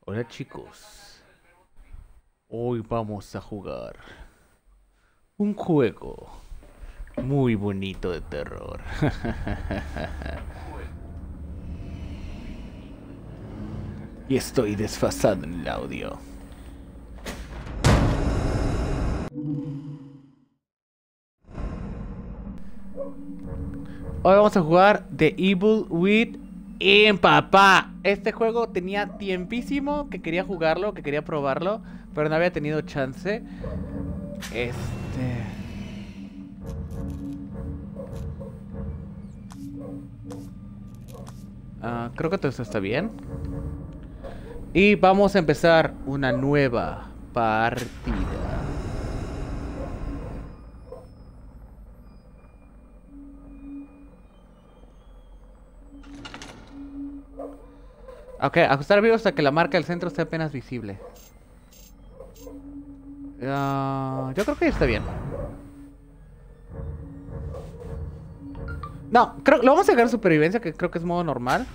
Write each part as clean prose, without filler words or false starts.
Hola chicos, hoy vamos a jugar un juego muy bonito de terror. Y estoy desfasado en el audio. Hoy vamos a jugar The Evil Within, papá. Este juego tenía tiempísimo que quería jugarlo, que quería probarlo, pero no había tenido chance. Creo que todo esto está bien. Y vamos a empezar una nueva partida. Ok, ajustar vivo hasta que la marca del centro esté apenas visible. Yo creo que está bien. No, creo lo vamos a dejar en supervivencia, que creo que es modo normal.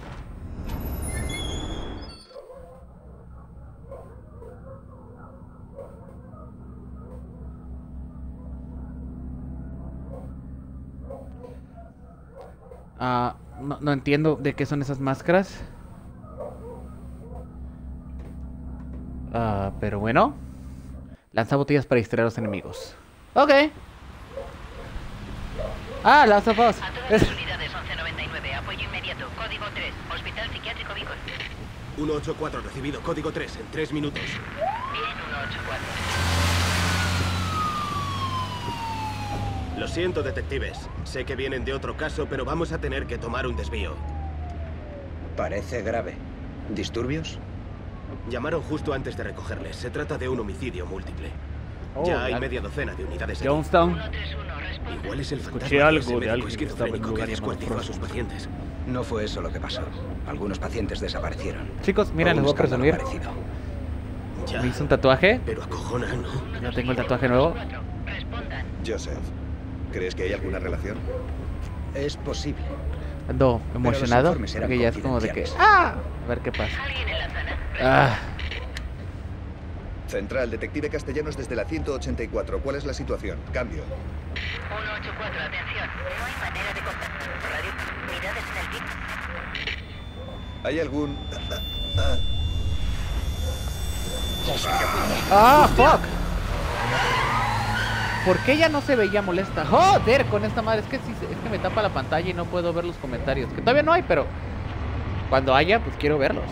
No entiendo de qué son esas máscaras. Pero bueno. Lanza botellas para distraer a los enemigos. Ok. Lanza voz. A todas las unidades 1199, apoyo inmediato, código 3, Hospital Psiquiátrico Vigo. 184 recibido, código 3, en 3 minutos. Bien, 184. Lo siento, detectives. Sé que vienen de otro caso, pero vamos a tener que tomar un desvío. Parece grave. ¿Disturbios? Llamaron justo antes de recogerles. Se trata de un homicidio múltiple. Ya hay media docena de unidades aquí. Jonestown. 131, responde. Igual es el Escuché fantasma de algo ese de médico alguien que estaba en un esquizofrénico que lugar descuartizó a llamado sus pacientes. No fue eso lo que pasó. Algunos pacientes desaparecieron. Chicos, mira, les Un voy a escándalo presumir. parecido. Ya, Me hice un tatuaje. pero acojona, ¿no? Ya tengo el tatuaje nuevo. 4, respondan. Joseph, ¿crees que hay alguna relación? Es posible. Ando emocionado. informes eran Porque ya es como de que. confidenciales. A ver qué pasa. ¿Alguien en la zona? Ah. Central, detective Castellanos desde la 184. ¿Cuál es la situación? Cambio. 184, atención. No hay manera de contactar. Radio, unidades en el kit. ¿Hay algún...? Fuck. ¿Por qué ya no se veía molesta? Joder, con esta madre. Es que me tapa la pantalla y no puedo ver los comentarios. Que todavía no hay, pero cuando haya, pues quiero verlos.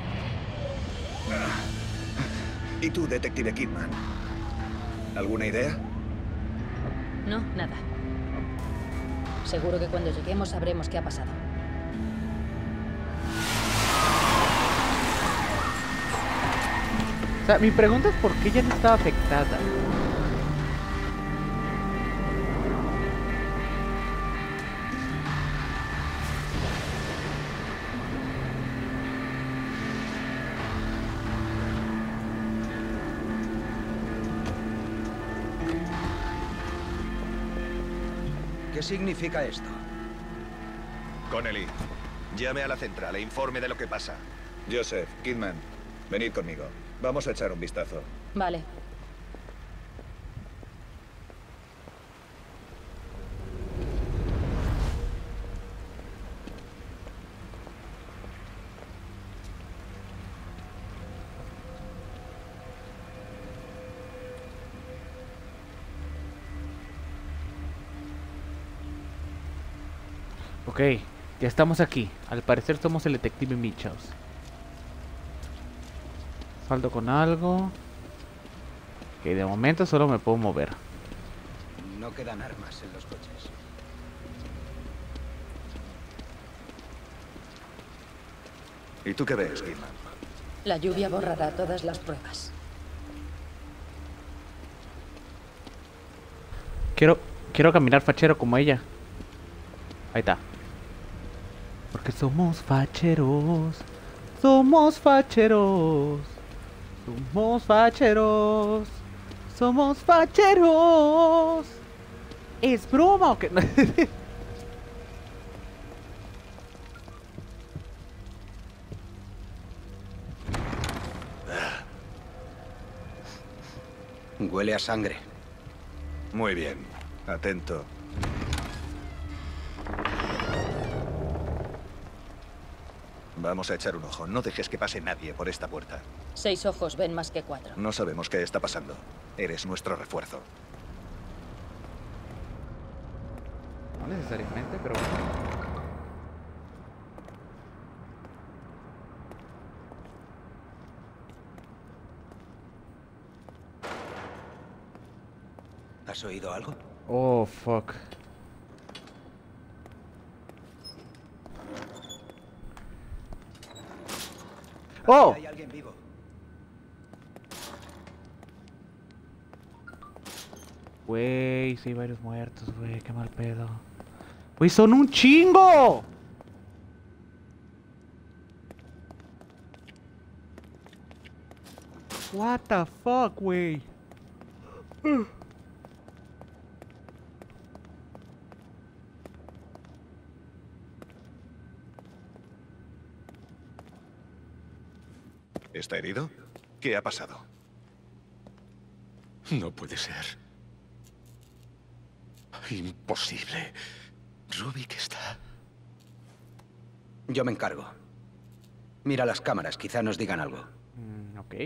¿Y tú, detective Kidman? ¿Alguna idea? No, nada. Seguro que cuando lleguemos sabremos qué ha pasado. O sea, mi pregunta es por qué ya no estaba afectada. ¿Qué significa esto? Connelly, llame a la central e informe de lo que pasa. Joseph, Kidman, venid conmigo. Vamos a echar un vistazo. Vale. Ok, ya estamos aquí. Al parecer somos el detective Mitchells. Salto con algo. Que de momento solo me puedo mover. No quedan armas en los coches. ¿Y tú qué ves, Kidman? La lluvia borrará todas las pruebas. Quiero caminar fachero como ella. Ahí está. Porque somos facheros. Somos facheros. Somos facheros. Somos facheros. ¿Es broma o qué? Huele a sangre. Muy bien. Atento. Vamos a echar un ojo. No dejes que pase nadie por esta puerta. 6 ojos ven más que 4. No sabemos qué está pasando. Eres nuestro refuerzo. No necesariamente, pero bueno. ¿Has oído algo? Oh, fuck. ¡Oh! Hay alguien vivo. Güey, sí hay varios muertos, güey. Qué mal pedo. Güey, son un chingo. What the fuck, güey. ¿Está herido? ¿Qué ha pasado? No puede ser. Imposible. Rubik está... Yo me encargo. Mira las cámaras, quizá nos digan algo. Ok.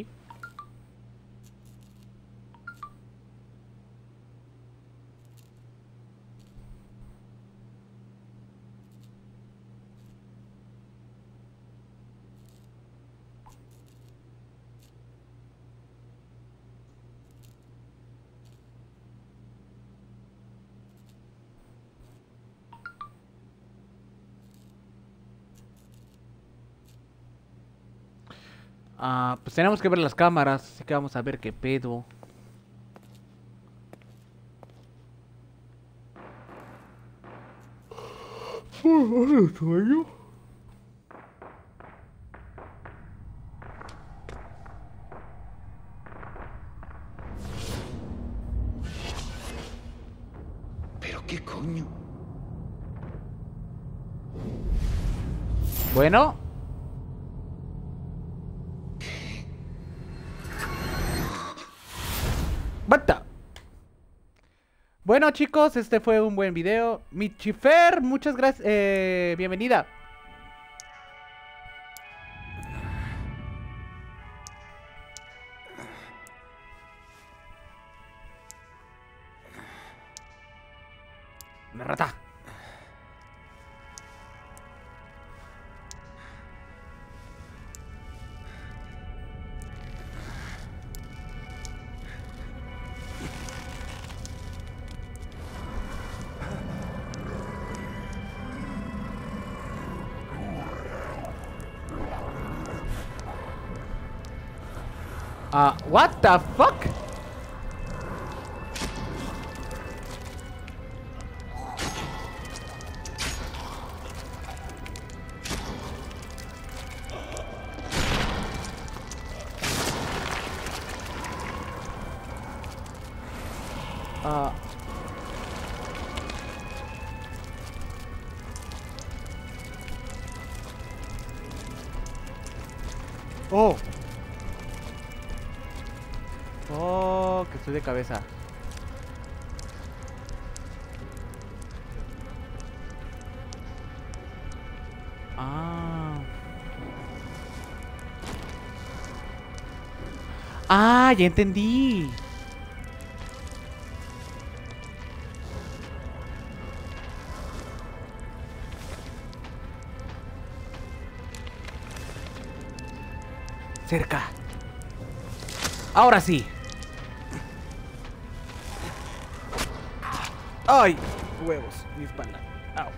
Pues tenemos que ver las cámaras, así que vamos a ver qué pedo. ¿Sueño? ¿Pero qué coño? Bueno. ¡Bata! Bueno, chicos, este fue un buen video. Michifer, muchas gracias. Bienvenida. Me rata. What the fuck? Oh. Oh, que estoy de cabeza. Ya entendí. Cerca. Ahora sí. ¡Ay! Huevos, mi espalda. Au.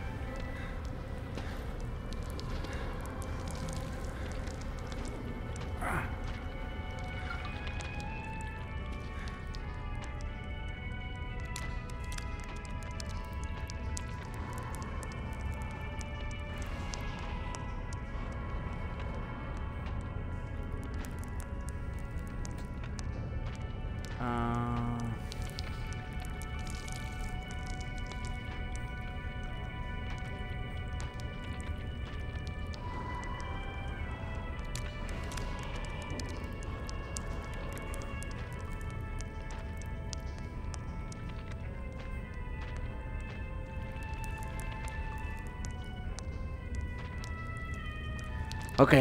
Ok.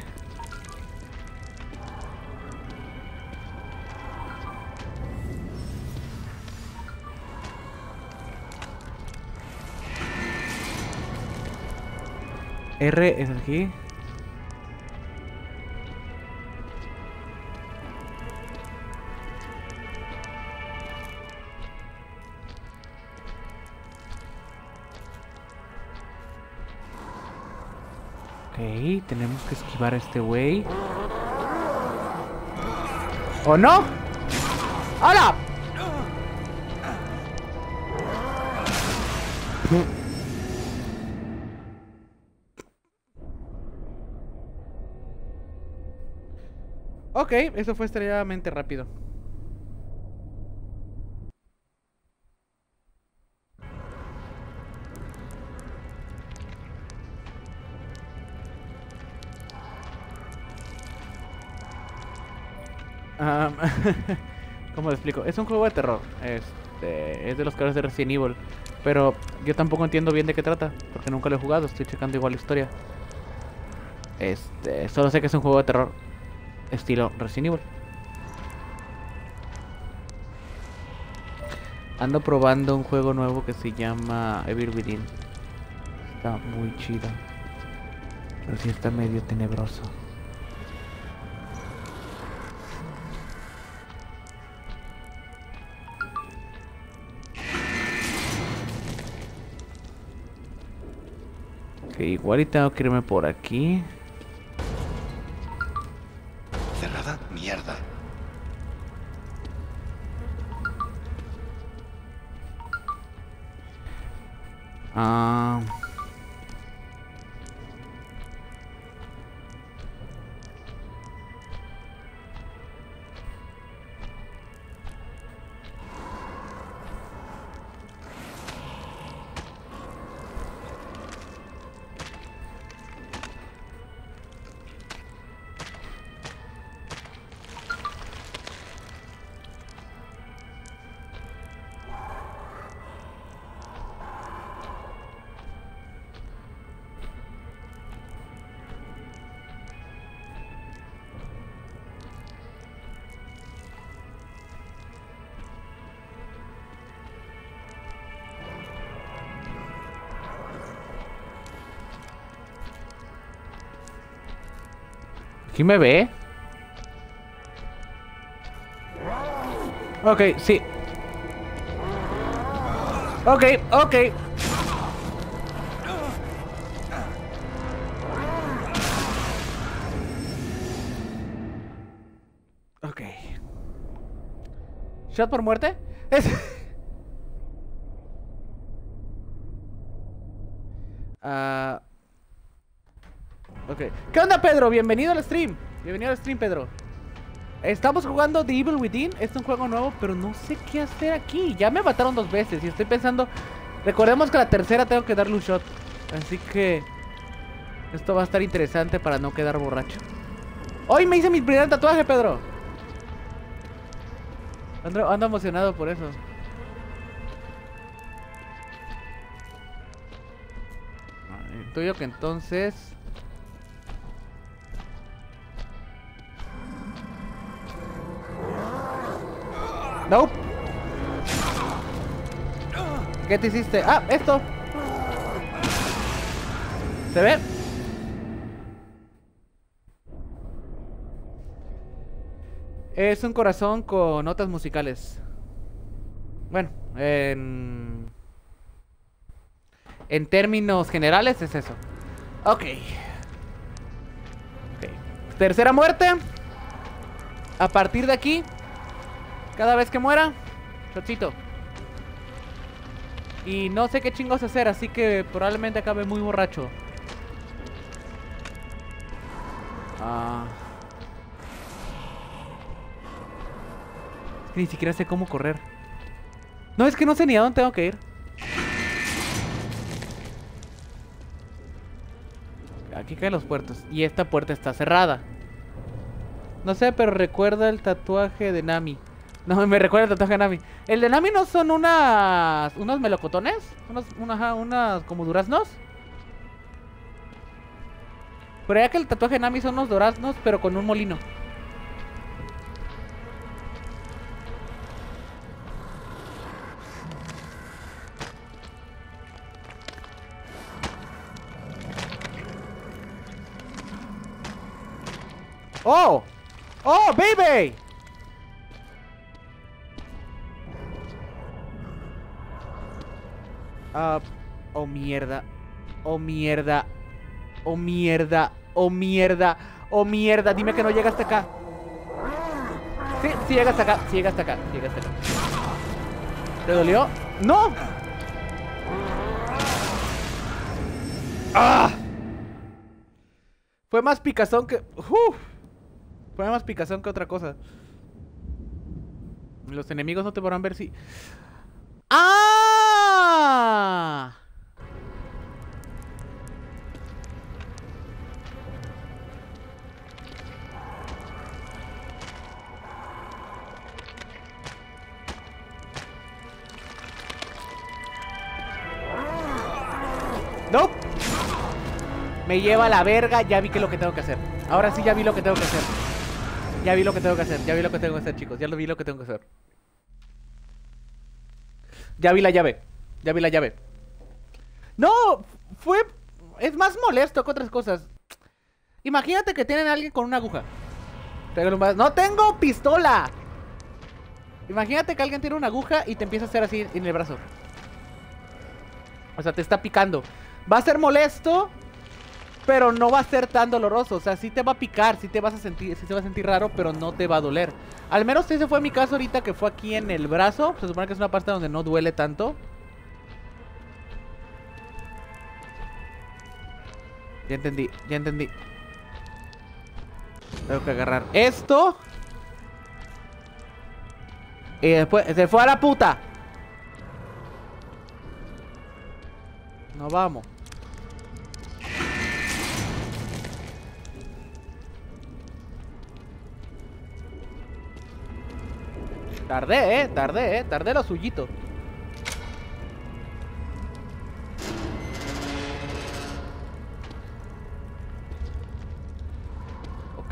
R es aquí. Ok, tenemos que esquivar a este güey. ¿O no? ¡Hola! Ok, eso fue extremadamente rápido. ¿Cómo lo explico? Es un juego de terror. Es de los creadores de Resident Evil. Pero yo tampoco entiendo bien de qué trata, porque nunca lo he jugado. Estoy checando igual la historia. Solo sé que es un juego de terror estilo Resident Evil. Ando probando un juego nuevo que se llama Evil Within. Está muy chido, pero sí está medio tenebroso. Ok, igual y tengo que irme por aquí. Cerrada, mierda. ¿Quién me ve? Ok, sí. Ok, ok. Ok. ¿Shot por muerte? Ok. ¿Qué onda, Pedro? Bienvenido al stream. Bienvenido al stream, Pedro. Estamos jugando The Evil Within. Es un juego nuevo, pero no sé qué hacer aquí. Ya me mataron 2 veces y estoy pensando... Recordemos que la tercera tengo que darle un shot. Así que... esto va a estar interesante para no quedar borracho. Hoy me hice mi primer tatuaje, Pedro. Ando emocionado por eso. Intuyo que entonces... Nope. ¿Qué te hiciste? Ah, esto. ¿Se ve? Es un corazón con notas musicales. Bueno, en términos generales es eso. Ok. Tercera muerte. A partir de aquí, cada vez que muera, shotcito. Y no sé qué chingos hacer, así que probablemente acabe muy borracho. Es que ni siquiera sé cómo correr. No, es que no sé ni a dónde tengo que ir. Aquí caen los puertos. Y esta puerta está cerrada. No sé, pero recuerda el tatuaje de Nami. No, me recuerda el tatuaje de Nami. ¿El de Nami no son unos melocotones? Unas como duraznos. Pero ya que el tatuaje de Nami son unos duraznos, pero con un molino. ¡Oh! ¡Oh, baby! Oh, mierda. Oh, mierda. Oh, mierda. Oh, mierda. Oh, mierda. Dime que no llega hasta acá. Sí, sí llega hasta acá. Sí llega hasta acá. Sí llega hasta acá. ¿Te dolió? ¡No! ¡Ah! Fue más picazón que... Fue más picazón que otra cosa. Los enemigos no te podrán ver si... ¡Ah! ¡No! Me lleva a la verga. Ya vi que es lo que tengo que hacer. Ahora sí ya vi lo que tengo que hacer. Ya vi lo que tengo que hacer. Ya vi lo que tengo que hacer, chicos. Ya lo vi lo que tengo que hacer. Ya vi la llave. Ya vi la llave. No, fue... Es más molesto que otras cosas. Imagínate que tienen a alguien con una aguja. ¡No tengo pistola! Imagínate que alguien tiene una aguja y te empieza a hacer así en el brazo. O sea, te está picando. Va a ser molesto, pero no va a ser tan doloroso. O sea, sí te va a picar, sí te vas a sentir, sí se va a sentir raro, pero no te va a doler. Al menos ese fue mi caso ahorita, que fue aquí en el brazo. Se supone que es una parte donde no duele tanto. Ya entendí, ya entendí. Tengo que agarrar esto. Y después se fue a la puta. Nos vamos. Tardé lo suyito. Ok.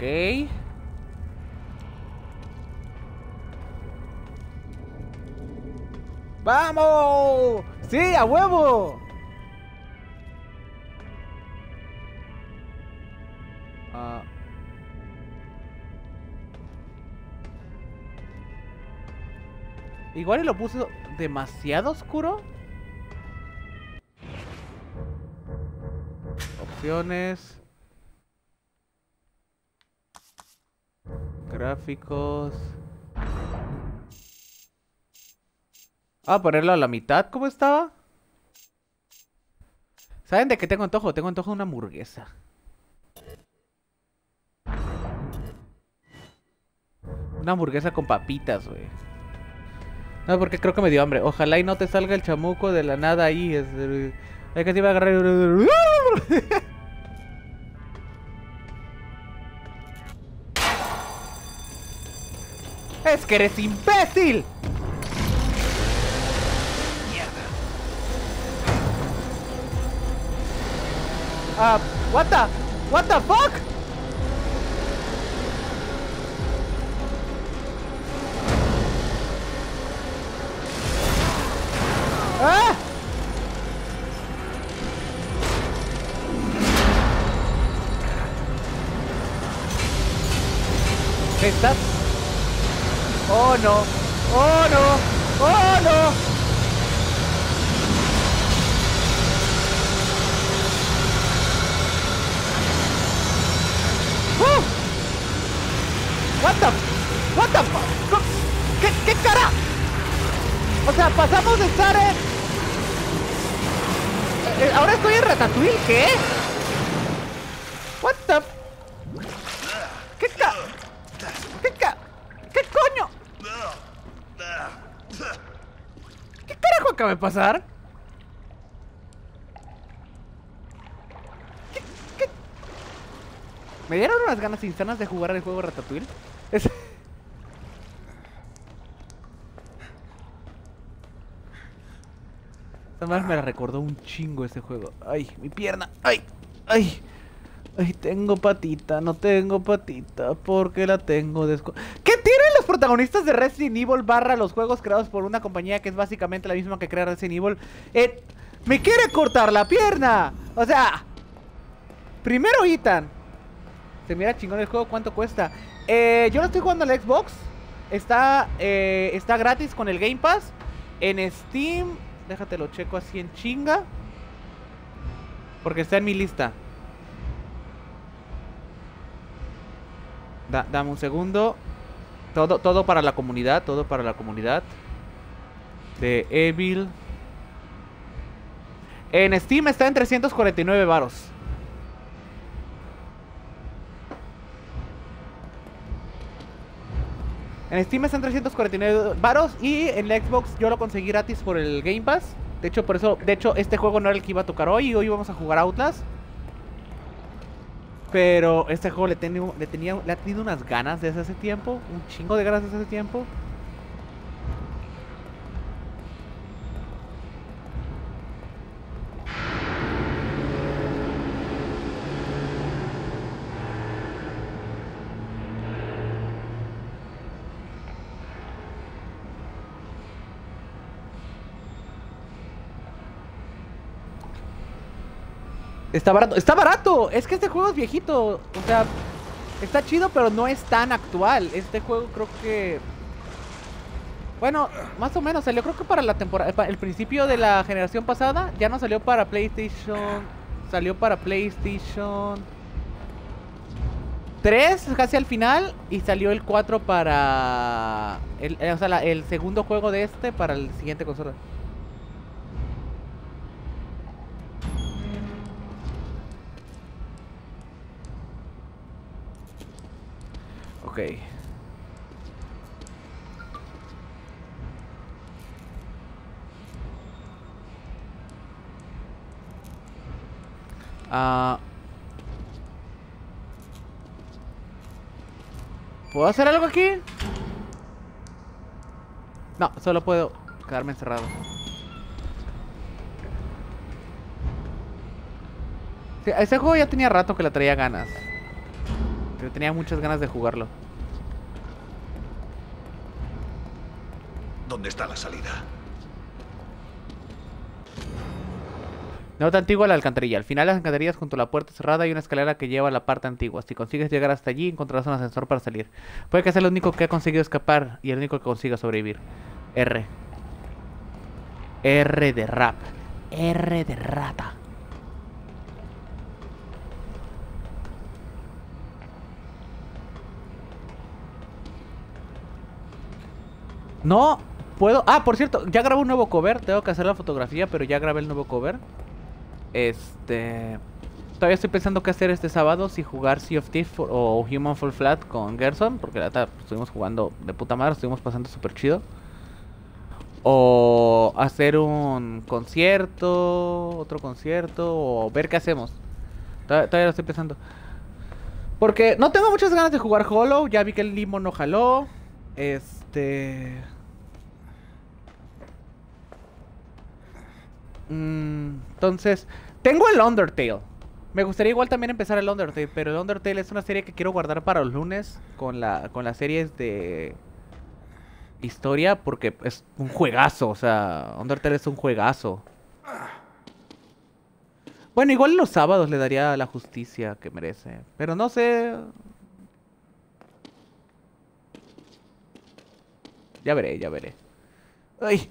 ¡Vamos! ¡Sí, a huevo! Igual y lo puse demasiado oscuro. Opciones. Gráficos. Ponerlo a la mitad. ¿Cómo estaba? ¿Saben de qué tengo antojo? Tengo antojo de una hamburguesa. Una hamburguesa con papitas, güey. No, porque creo que me dio hambre. Ojalá y no te salga el chamuco de la nada ahí. Es que te iba a agarrar. ¡Es que eres imbécil! What the fuck? ¡Ah! ¿Qué estás? ¡Oh, no! ¡Oh, no! ¡Oh, no! What the fuck? ¿Qué cara? O sea, pasamos de estar en... ahora estoy en Ratatouille, ¿qué? What the... ¿Qué coño? ¿Qué carajo acaba de pasar? ¿Qué? Me dieron unas ganas insanas de jugar el juego Ratatouille. Esta madre me la recordó un chingo ese juego. Ay, mi pierna. Ay, ay. Ay, tengo patita, no tengo patita, porque la tengo ¿Qué tienen los protagonistas de Resident Evil barra los juegos creados por una compañía que es básicamente la misma que crea Resident Evil? ¡Me quiere cortar la pierna! O sea, primero Ethan. Se mira chingón el juego, ¿cuánto cuesta? Yo lo estoy jugando en la Xbox. Está gratis con el Game Pass. En Steam, déjate lo checo así en chinga, porque está en mi lista. Dame un segundo. Todo para la comunidad. Todo para la comunidad de Evil. En Steam está en 349 varos. En Steam está en 349 varos. Y en la Xbox yo lo conseguí gratis por el Game Pass. De hecho, este juego no era el que iba a tocar hoy. Hoy vamos a jugar Outlast. Pero este juego le ha tenido unas ganas desde hace tiempo. Un chingo de ganas desde hace tiempo. Está barato, ¡está barato! Es que este juego es viejito. O sea, está chido, pero no es tan actual. Este juego creo que... Bueno, más o menos. Salió creo que para la temporada... El principio de la generación pasada. Ya no salió para PlayStation... Salió para PlayStation 3, casi al final. Y salió el 4 para... el segundo juego de este para el siguiente consola. Ok. ¿Puedo hacer algo aquí? No, solo puedo quedarme encerrado. Sí, ese juego ya tenía rato que le traía ganas. Pero tenía muchas ganas de jugarlo. ¿Dónde está la salida? Nota antigua, la alcantarilla. Al final de las alcantarillas, junto a la puerta cerrada, hay una escalera que lleva a la parte antigua. Si consigues llegar hasta allí, encontrarás un ascensor para salir. Puede que sea el único que ha conseguido escapar y el único que consiga sobrevivir. R. R de rap. R de rata. No puedo... Ah, por cierto, ya grabé un nuevo cover. Tengo que hacer la fotografía, pero ya grabé el nuevo cover. Todavía estoy pensando qué hacer este sábado. Si jugar Sea of Thieves o Human Fall Flat con Gerson, porque la verdad estuvimos jugando de puta madre. Estuvimos pasando súper chido. O hacer un concierto, otro concierto, o ver qué hacemos. Todavía lo estoy pensando. Porque no tengo muchas ganas de jugar Hollow. Ya vi que el Limo no jaló. Entonces, tengo el Undertale. Me gustaría igual también empezar el Undertale, pero el Undertale es una serie que quiero guardar para los lunes con las series de historia, porque es un juegazo, o sea, Undertale es un juegazo. Bueno, igual los sábados le daría la justicia que merece, pero no sé. Ya veré, ya veré. ¡Ay!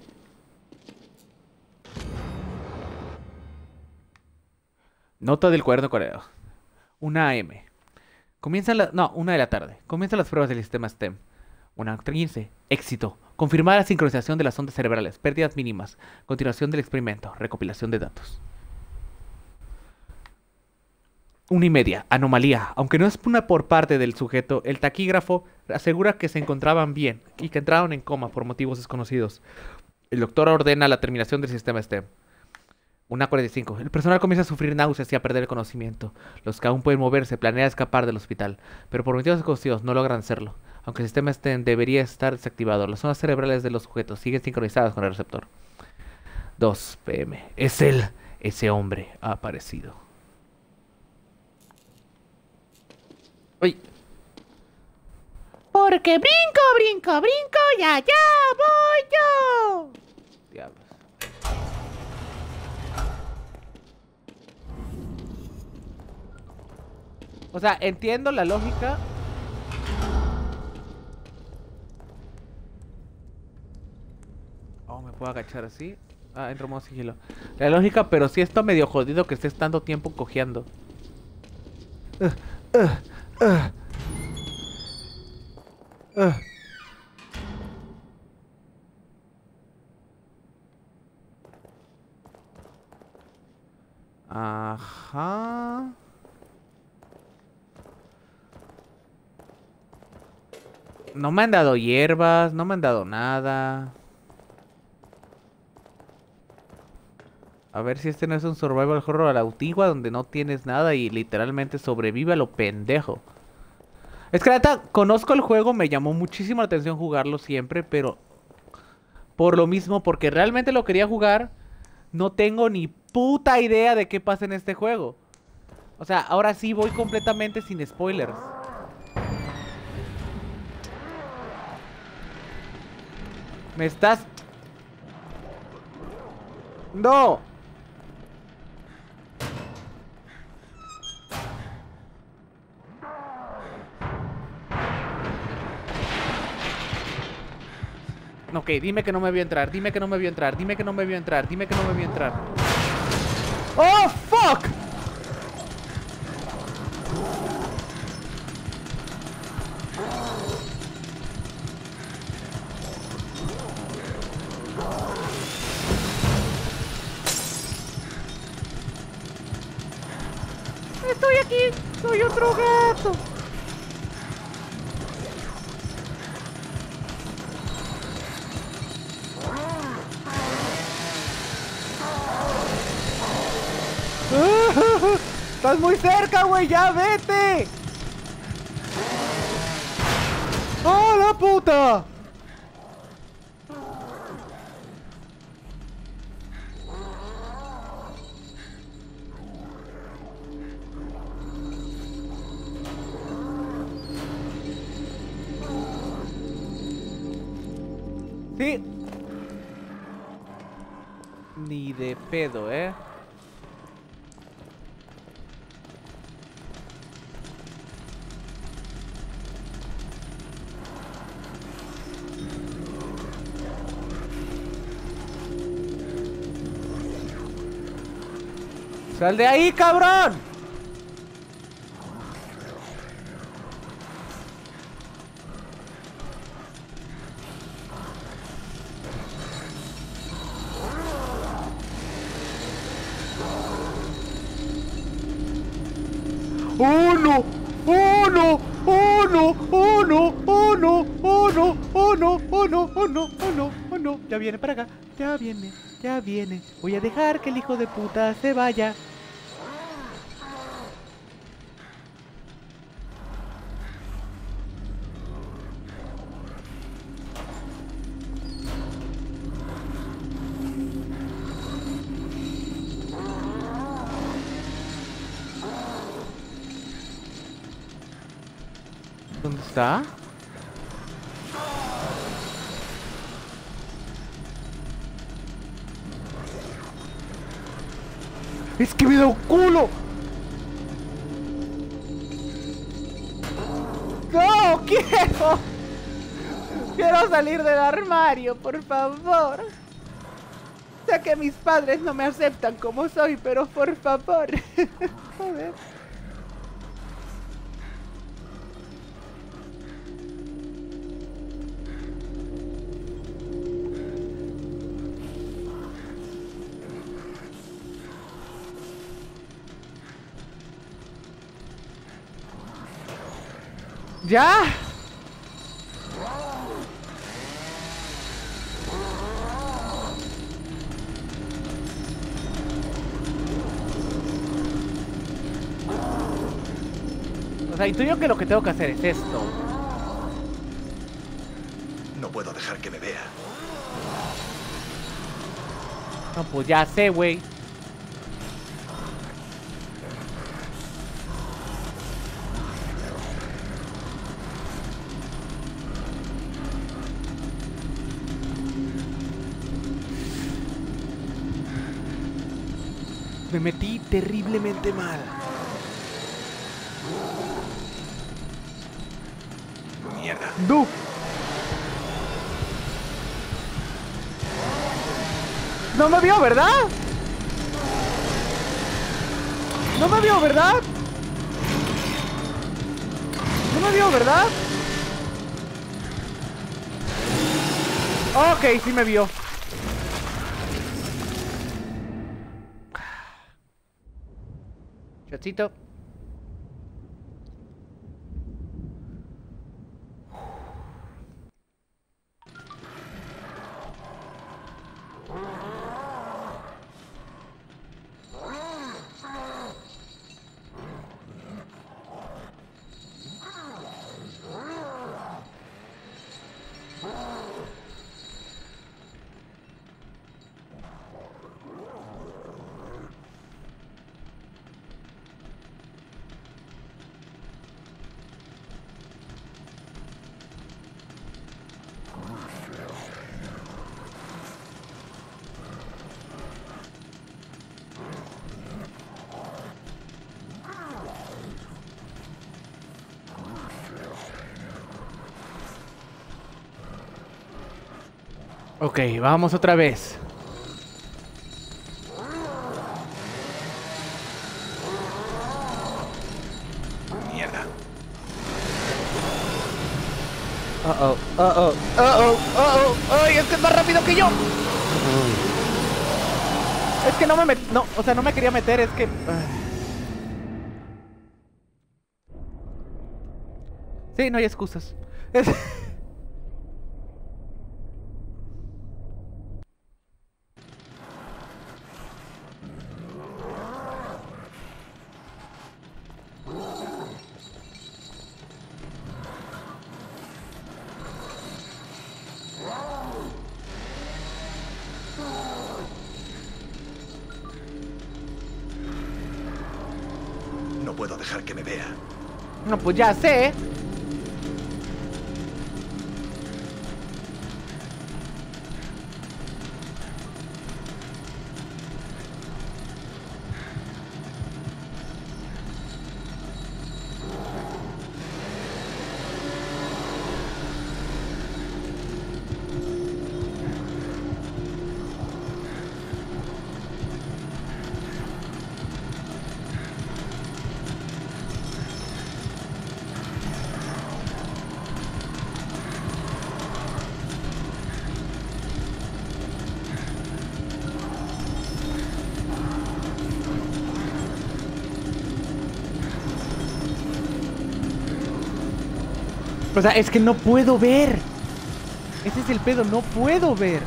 Nota del cuaderno coreano. 1 AM. No, 1 de la tarde. Comienzan las pruebas del sistema STEM. 1:15. Éxito. Confirmar la sincronización de las ondas cerebrales. Pérdidas mínimas. Continuación del experimento. Recopilación de datos. 1:30. Anomalía. Aunque no es una por parte del sujeto, el taquígrafo asegura que se encontraban bien y que entraron en coma por motivos desconocidos. El doctor ordena la terminación del sistema STEM. 1:45. El personal comienza a sufrir náuseas y a perder el conocimiento. Los que aún pueden moverse planean escapar del hospital, pero por motivos desconocidos no logran hacerlo. Aunque el sistema STEM debería estar desactivado, las zonas cerebrales de los sujetos siguen sincronizadas con el receptor. 2 PM. Es él. Ese hombre ha aparecido. Uy. Porque brinco, brinco, brinco y allá voy yo. Diablos. O sea, entiendo la lógica. Oh, me puedo agachar así. Ah, entro modo sigilo. La lógica, pero sí está medio jodido que estés tanto tiempo cojeando. Ajá. No me han dado hierbas, no me han dado nada. A ver si este no es un survival horror a la antigua donde no tienes nada y literalmente sobrevive a lo pendejo. Es que la neta, conozco el juego, me llamó muchísimo la atención jugarlo siempre, pero por lo mismo, porque realmente lo quería jugar, no tengo ni puta idea de qué pasa en este juego. O sea, ahora sí voy completamente sin spoilers. Me estás... ¡No! Ok, dime que no me vio entrar, dime que no me vio entrar, dime que no me vio entrar, dime que no me vio entrar. ¡Oh, fuck! Estoy aquí, soy otro gato. Estás muy cerca, güey, ya vete. ¡Oh, la puta! Sí. Ni de pedo, ¿eh? ¡Sal de ahí, cabrón! ¡Oh, no! ¡Oh, no! ¡Oh, no! ¡Oh, no! ¡Oh, no! ¡Oh, no! ¡Oh, no! ¡Oh, no! ¡Oh, no! ¡Oh, no! ¡Oh, no! Ya viene para acá. Ya viene. Ya viene. Voy a dejar que el hijo de puta se vaya. ¿Dónde está? ¡Es que me da un culo! ¡No! ¡Quiero! ¡Quiero salir del armario, por favor! Sé que mis padres no me aceptan como soy, pero por favor. Joder. ¿Ya? O sea, intuyo que lo que tengo que hacer es esto. No puedo dejar que me vea. No, pues ya sé, güey. me metí terriblemente mal. Mierda. ¡Du! No me vio, ¿verdad? No me vio, ¿verdad? No me vio, ¿verdad? Ok, sí me vio. Shotcito. Ok, vamos otra vez. Mierda. ¡Ay, es que es más rápido que yo! Es que no me no, o sea, no me quería meter, es que... Sí, no hay excusas. No puedo dejar que me vea. No, pues ya sé. O sea, es que no puedo ver. Ese es el pedo, no puedo ver.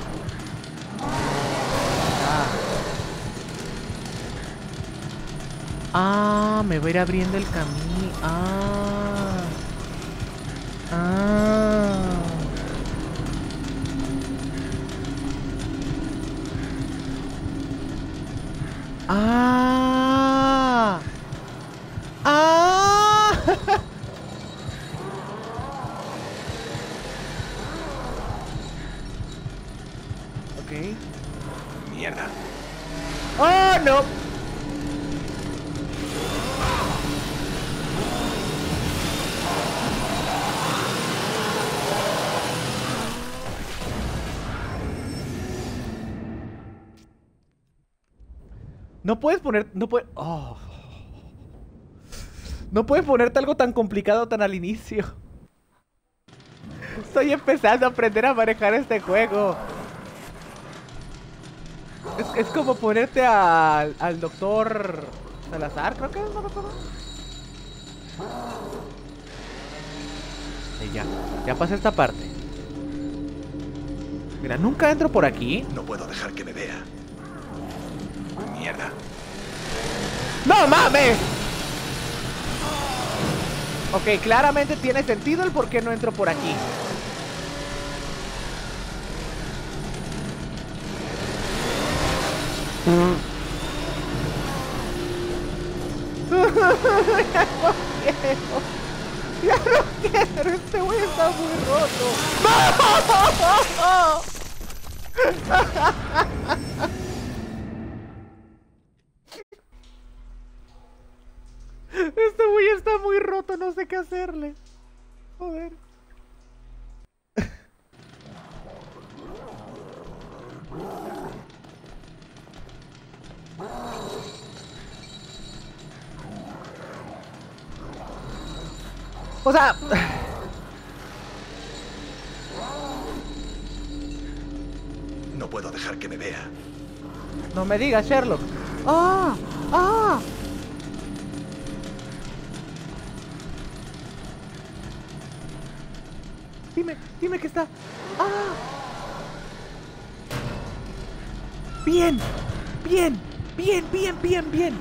Ah, me va a ir abriendo el camino. Ah. Ah. Ah. Ah. Ok. Mierda. ¡Oh, no! No puedes poner... No puedes... Oh. No puedes ponerte algo tan complicado tan al inicio. Estoy empezando a aprender a manejar este juego. Es como ponerte al doctor Salazar, creo que es, no recuerdo. Y ya pasé esta parte. Mira, nunca entro por aquí. No puedo dejar que me vea. Mierda. ¡No mames! Ok, claramente tiene sentido el por qué no entro por aquí. Ya no quiero, este güey está muy roto. ¡No! está muy roto, no sé qué hacerle. Joder. O sea... No puedo dejar que me vea. No me digas, Sherlock. ¡Ah! ¡Ah! Dime que está... ¡Ah! Bien. Bien. Bien, bien, bien, bien.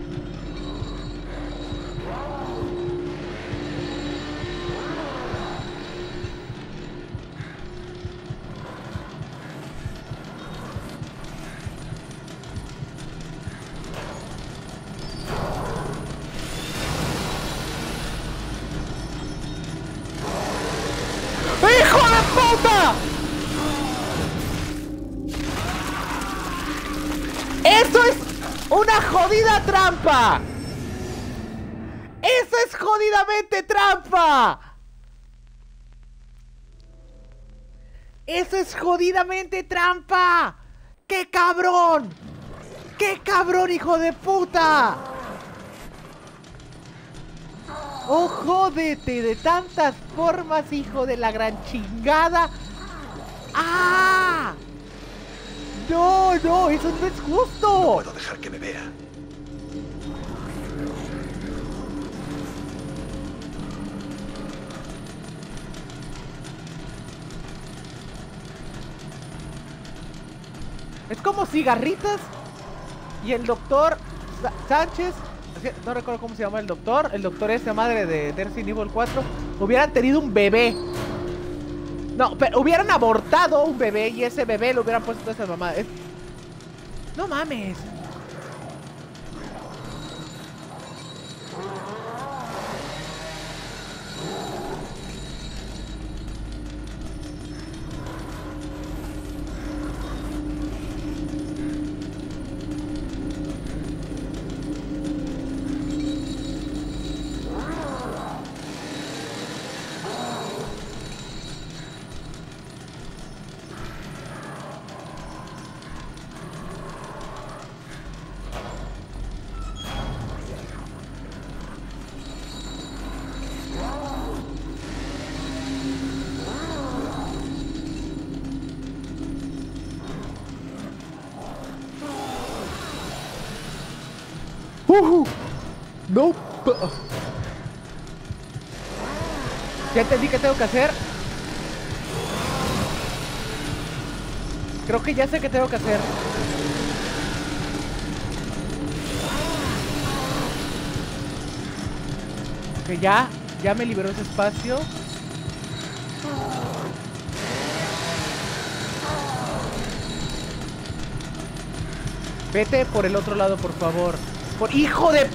¡Hijo de puta! ¡Eso es una jodida trampa! ¡Eso es jodidamente trampa! ¡Eso es jodidamente trampa! ¡Qué cabrón! ¡Qué cabrón, hijo de puta! ¡Oh, jódete de tantas formas, hijo de la gran chingada! ¡Ah! ¡No, no! ¡Eso no es justo! No puedo dejar que me vea. Es como cigarritas y el doctor Sánchez, no recuerdo cómo se llama el doctor esa madre de Resident Evil 4, hubieran tenido un bebé. No, pero hubieran abortado un bebé y ese bebé lo hubieran puesto toda esa mamada. No mames. No. Ya entendí qué tengo que hacer. Creo que ya sé qué tengo que hacer. Ok, ya me liberó ese espacio. Vete por el otro lado, por favor. ¡Hijo de...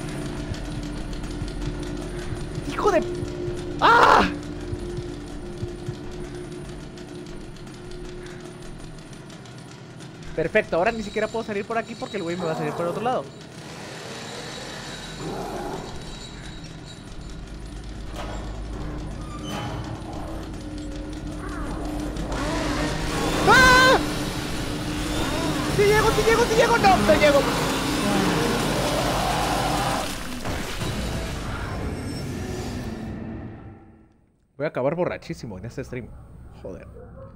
¡Hijo de... ¡Ah! Perfecto, ahora ni siquiera puedo salir por aquí porque el güey me va a salir por el otro lado. ¡Ah! ¡Si llego! ¡No llego! Voy a acabar borrachísimo en este stream. Joder.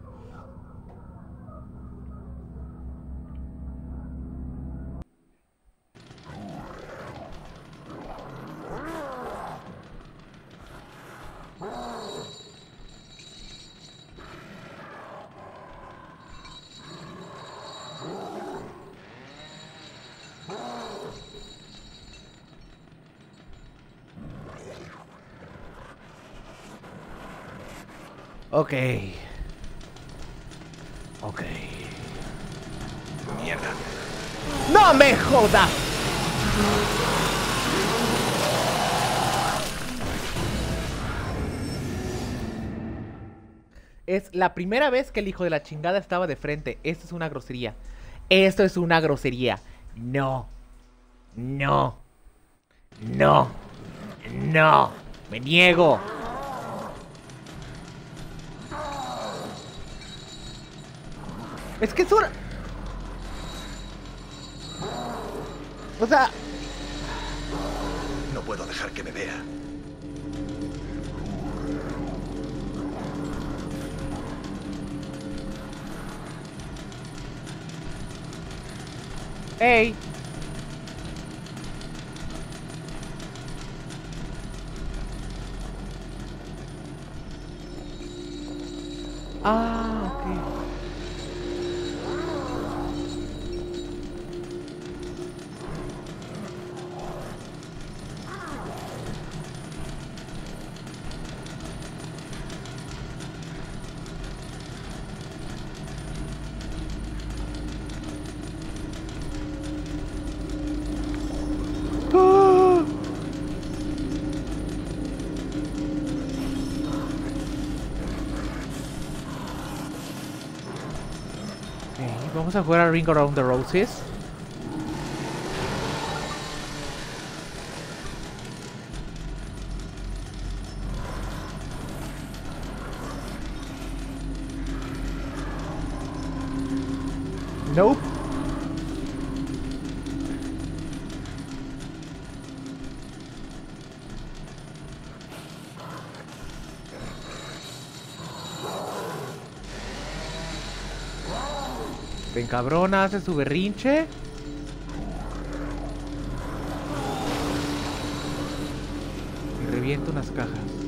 Ok. Mierda. ¡No me jodas! Es la primera vez que el hijo de la chingada estaba de frente. Esto es una grosería. Esto es una grosería. No. No. No. No, me niego. Es que es una... O sea... No puedo dejar que me vea. Hey. Ah, ok. ¡Ah! Ok, vamos a jugar a Ring Around the Roses. Nope. Ven, cabrona, hace su berrinche. Y revienta unas cajas.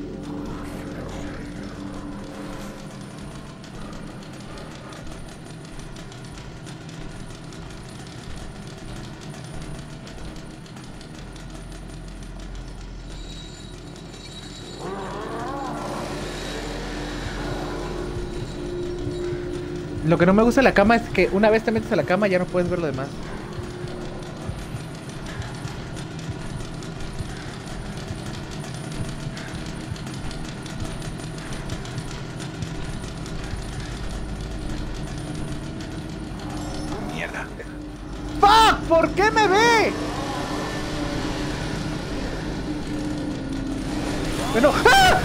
Lo que no me gusta de la cama es que una vez te metes a la cama ya no puedes ver lo demás. Mierda. ¡Fuck! ¿Por qué me ve? Bueno. ¡Ah!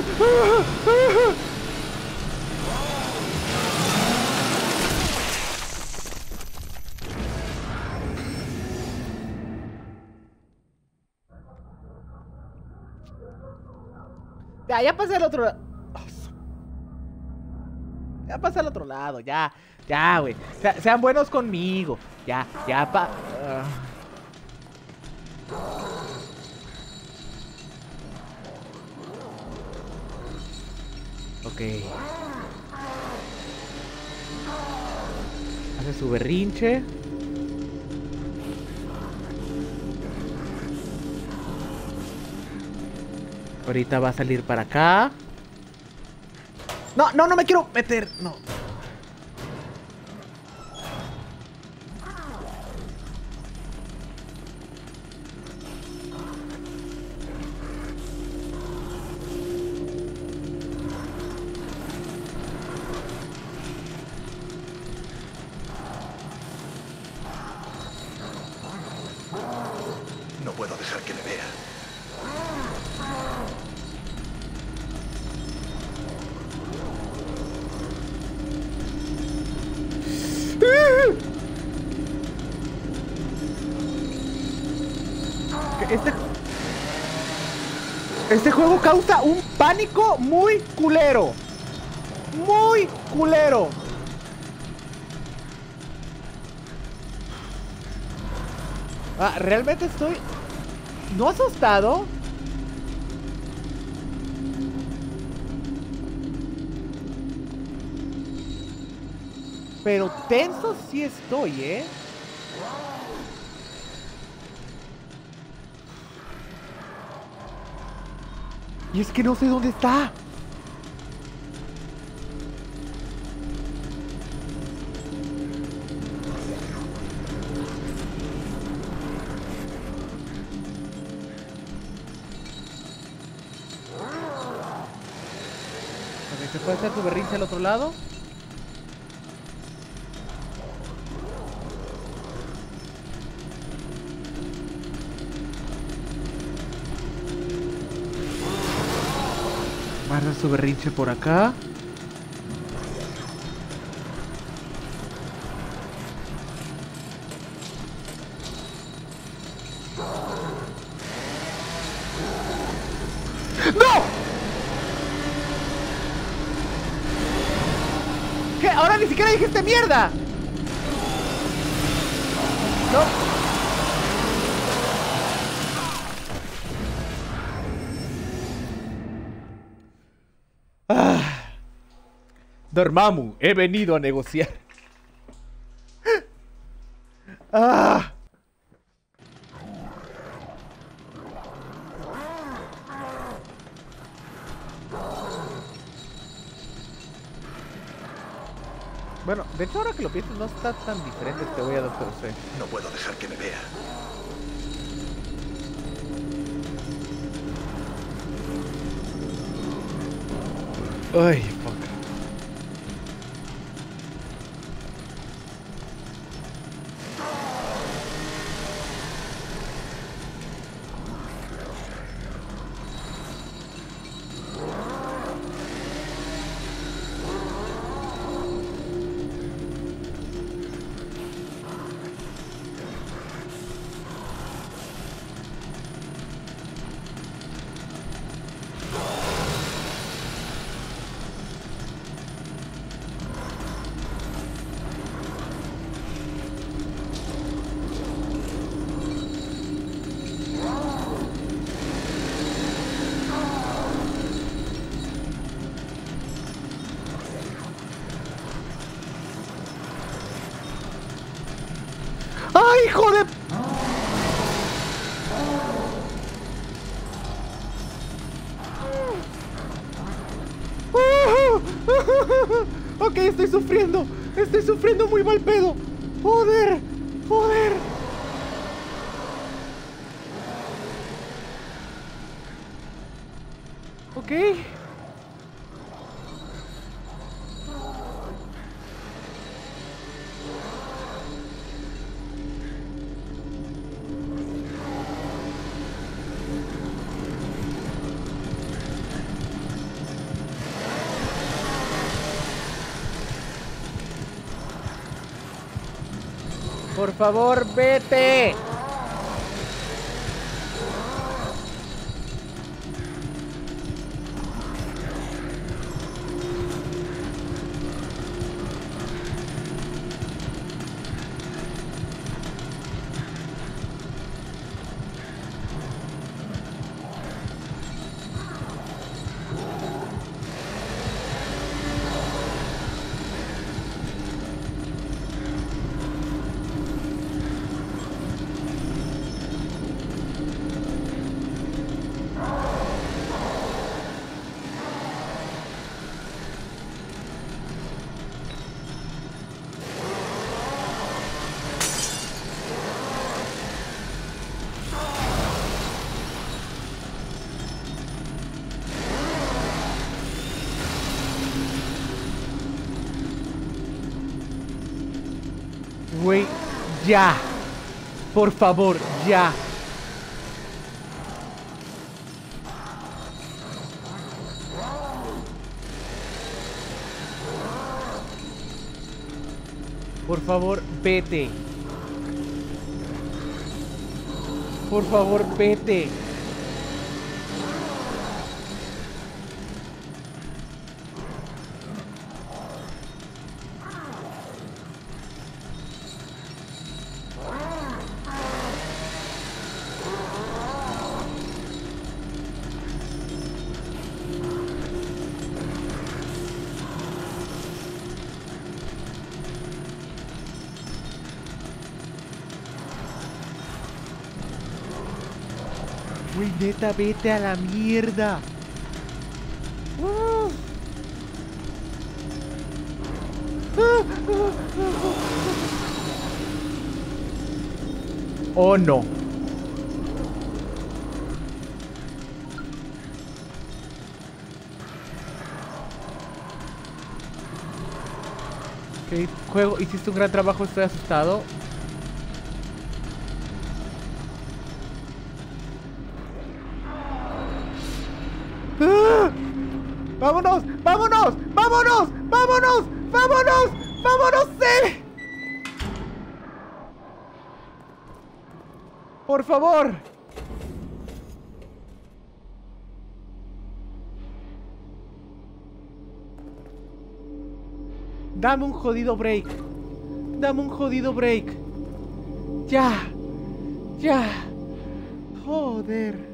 Ya pasé al otro lado. Ya pasé al otro lado, ya, güey. Sean buenos conmigo. Ya, Ok. Hace su berrinche. Ahorita va a salir para acá. No me quiero meter. No. No puedo dejar que me vea. Este juego causa un pánico muy culero. Muy culero. Realmente estoy... no asustado. Pero tenso sí estoy, ¿eh? Y es que no sé dónde está. ¿Se puede hacer tu berrinche al otro lado? hacer su berrinche por acá. ¡No! ¿Qué? Ahora ni siquiera dijiste mierda. No. Dormammu, he venido a negociar. Ah. Bueno, de hecho ahora que lo pienso no está tan diferente este güey a Doctor C. No puedo dejar que me vea. Ay, fuck. ¡Ay, hijo de! Ok, estoy sufriendo. Estoy sufriendo muy mal pedo. Joder, joder. Ok. Por favor, vete. Güey, ya. Por favor, ya. Por favor, vete. Por favor, vete. Güey, neta, vete a la mierda. Oh no. Ok, juego, hiciste un gran trabajo, estoy asustado. ¡Vámonos! ¡Vámonos! ¡Vámonos! ¡Vámonos! ¡Vámonos! ¡Vámonos! ¡Sí! ¡Por favor! Dame un jodido break. Dame un jodido break. Ya. Ya. Joder.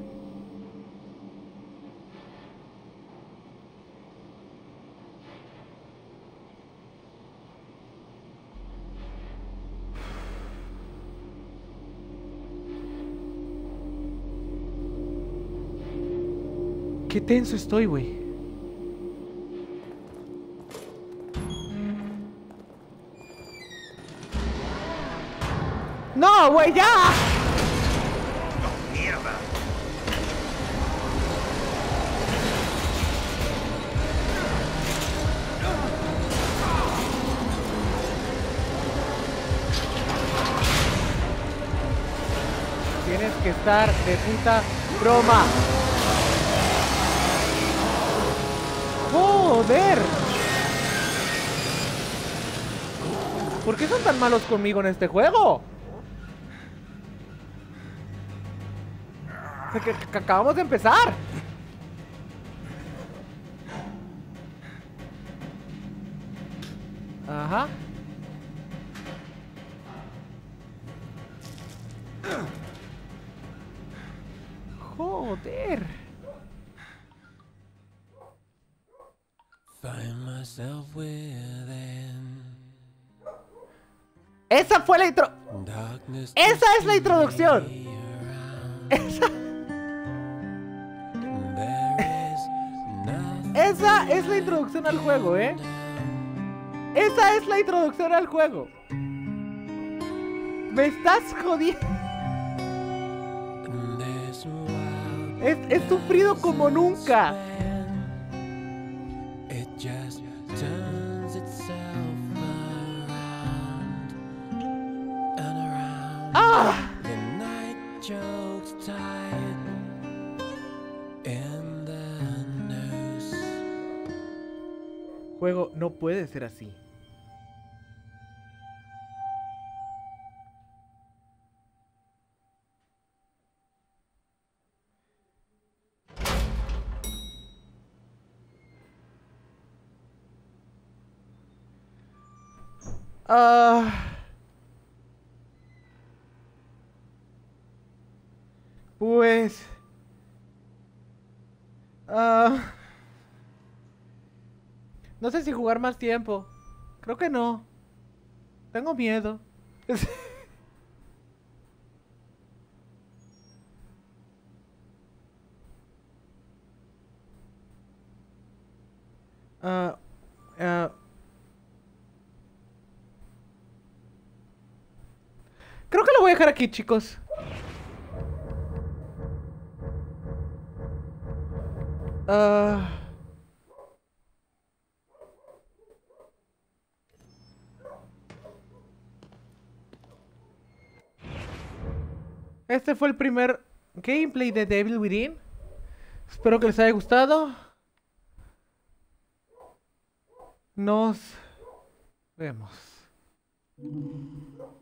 Qué tenso estoy, güey. ¡No, güey, ya! ¡No, mierda! Tienes que estar de puta broma. ¡Joder! ¿Por qué son tan malos conmigo en este juego? O sea, que acabamos de empezar. Ajá. Joder. Esa fue la intro. Esa es la introducción. Esa es la introducción al juego, ¿eh? Esa es la introducción al juego. Me estás jodiendo. He sufrido como nunca. ¡Ah! Juego, no puede ser así. Pues... no sé si jugar más tiempo. Creo que no. Tengo miedo. Creo que lo voy a dejar aquí, chicos. Este fue el primer gameplay de Devil Within. Espero que les haya gustado. Nos vemos.